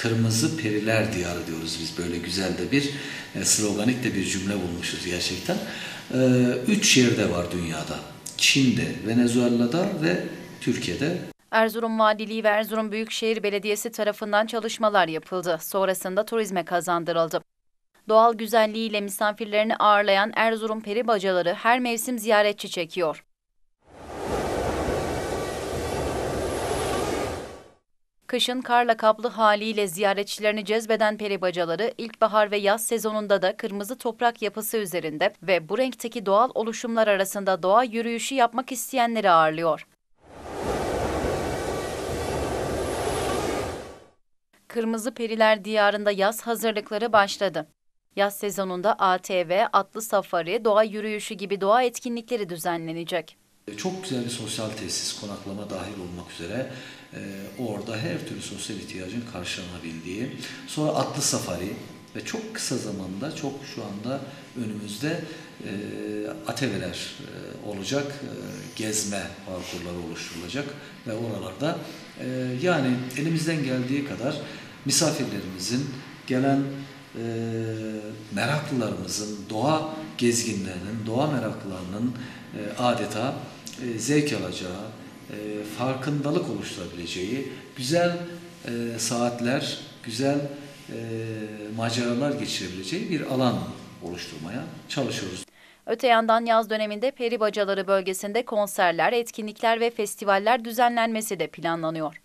Kırmızı Periler Diyarı diyoruz biz. Böyle güzel de bir sloganik de bir cümle bulmuşuz gerçekten. 3 şehirde var dünyada. Çin'de, Venezuela'da ve Türkiye'de. Erzurum Valiliği ve Erzurum Büyükşehir Belediyesi tarafından çalışmalar yapıldı. Sonrasında turizme kazandırıldı. Doğal güzelliğiyle misafirlerini ağırlayan Erzurum peri bacaları her mevsim ziyaretçi çekiyor. Kışın karla kaplı haliyle ziyaretçilerini cezbeden peri bacaları, ilkbahar ve yaz sezonunda da kırmızı toprak yapısı üzerinde ve bu renkteki doğal oluşumlar arasında doğa yürüyüşü yapmak isteyenleri ağırlıyor. Kırmızı Periler Diyarı'nda yaz hazırlıkları başladı. Yaz sezonunda ATV, atlı safari, doğa yürüyüşü gibi doğa etkinlikleri düzenlenecek. Çok güzel bir sosyal tesis, konaklama dahil olmak üzere orada her türlü sosyal ihtiyacın karşılanabildiği. Sonra atlı safari ve çok kısa zamanda, çok şu anda önümüzde ATV'ler olacak, gezme parkurları oluşturulacak ve oralarda yani elimizden geldiği kadar misafirlerimizin, gelen meraklılarımızın, doğa gezginlerinin, doğa meraklılarının adeta zevk alacağı, farkındalık oluşturabileceği güzel saatler, güzel maceralar geçirebileceği bir alan oluşturmaya çalışıyoruz. Öte yandan yaz döneminde peri bacaları bölgesinde konserler, etkinlikler ve festivaller düzenlenmesi de planlanıyor.